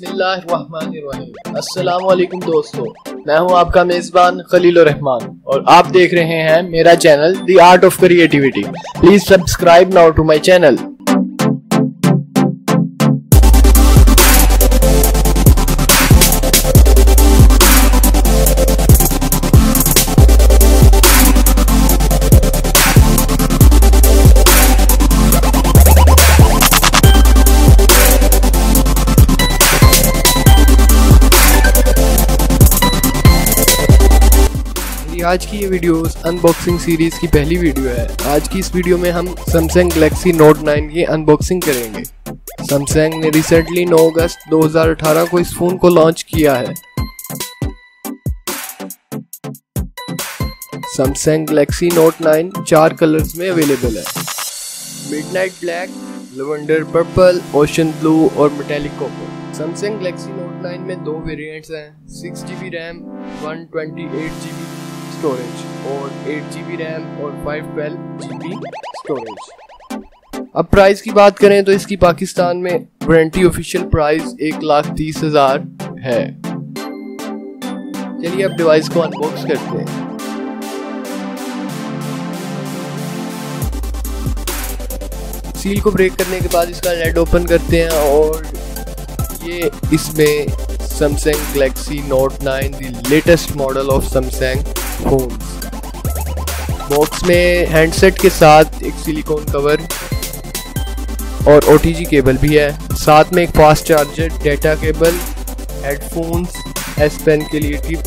बिस्मिल्लाहिर्रहमानिर्रहीम। अस्सलाम वालेकुम दोस्तों, मैं हूं आपका मेज़बान खलीलुर रहमान और आप देख रहे हैं मेरा channel the art of creativity. Please subscribe now to my channel. आज की ये वीडियो अनबॉक्सिंग सीरीज की पहली वीडियो है। आज की इस वीडियो में हम सैमसंग गैलेक्सी नोट 9 की अनबॉक्सिंग करेंगे। सैमसंग ने रिसेंटली 9 अगस्त 2018 को इस फोन को लॉन्च किया है। सैमसंग गैलेक्सी नोट 9 4 कलर्स में अवेलेबल है। Midnight black, lavender purple, ocean blue और metallic copper. Samsung Galaxy Note 9 में 2 वेरिएंट्स हैं, 6GB रैम, 128GB स्टोरेज और 8GB रैम और 512GB स्टोरेज। अब प्राइस की बात करें तो इसकी पाकिस्तान में वारंटी ऑफिशियल प्राइस 1,30,000 है। चलिए अब डिवाइस को अनबॉक्स करते हैं। सील को ब्रेक करने के बाद इसका लेड ओपन करते हैं और ये इसमें Samsung Galaxy Note 9 the latest model of Samsung phones. Box में हैंडसेट के साथ एक सिलिकॉन कवर और OTG केबल भी है, साथ में एक fast charger, data cable, headphones, S pen के लिए टिप,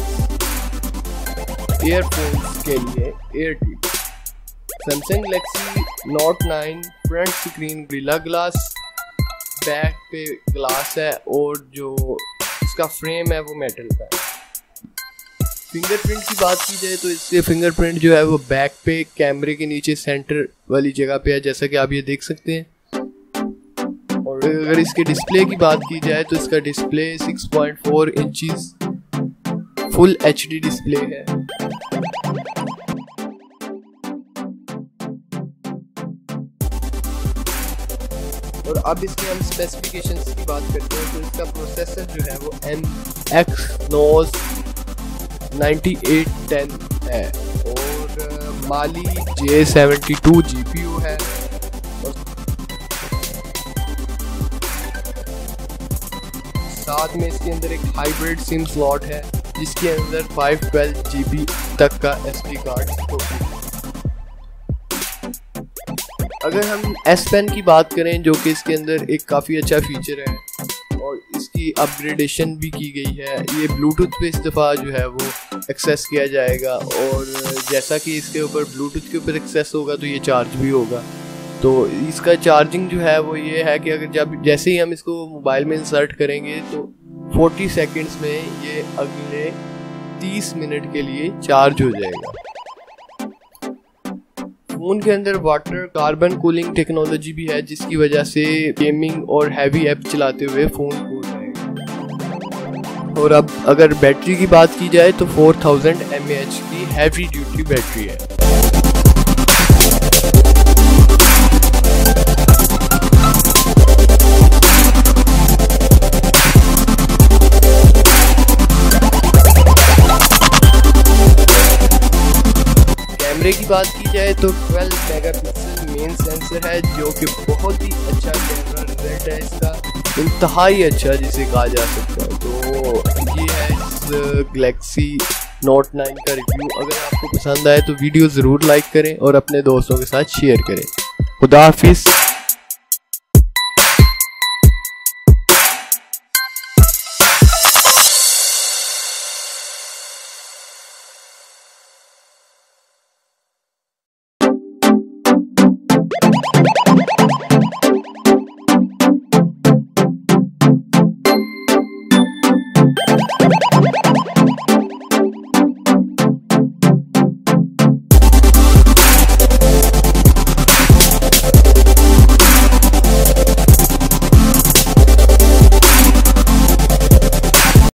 ईयरफोन्स के लिए ear tip. Samsung Galaxy Note 9 front screen gorilla glass, back पे ग्लास है और जो इसका फ्रेम है वो मेटल का है। फिंगरप्रिंट की बात की जाए तो इसके फिंगरप्रिंट जो है वो बैक पे कैमरे के नीचे सेंटर वाली जगह पे है, जैसा कि आप ये देख सकते हैं। और अगर इसके डिस्प्ले की बात की जाए तो इसका display 6.4 inches full HD display है। और अब इसके हम स्पेसिफिकेशंस की बात करते हैं तो इसका प्रोसेसर जो है वो MX 9810 है और माली J72 GPU है। साथ में इसके अंदर एक हाइब्रिड सिम स्लॉट है जिसके अंदर 512GB तक का SD कार्ड होगा। अगर हम S पेन की बात करें जो कि इसके अंदर एक काफ़ी अच्छा फीचर है और इसकी अपग्रेडेशन भी की गई है। ये ब्लूटूथ पे इस दफ़ा जो है वो एक्सेस किया जाएगा और जैसा कि इसके ऊपर ब्लूटूथ के ऊपर एक्सेस होगा तो ये चार्ज भी होगा। तो इसका चार्जिंग जो है वो ये है कि अगर जब जैसे ही हम इसको मोबाइल में इंसर्ट करेंगे तो 40 सेकेंड्स में ये अगले 30 मिनट के लिए चार्ज हो जाएगा। फोन के अंदर वाटर कार्बन कूलिंग टेक्नोलॉजी भी है जिसकी वजह से गेमिंग और हैवी ऐप चलाते हुए फोन कूल रहेगा। और अब अगर बैटरी की बात की जाए तो 4000 mAh की हैवी ड्यूटी बैटरी है। कैमरे की बात की जाए तो 12 मेगापिक्सल मेन सेंसर है जो कि बहुत ही अच्छा कैमरा रिजल्ट है इसका, इंतहाई अच्छा जिसे कहा जा सकता है। तो ये है इस गैलेक्सी नोट 9 का रिव्यू। अगर आपको पसंद आए तो वीडियो ज़रूर लाइक करें और अपने दोस्तों के साथ शेयर करें। खुदा हाफिज़।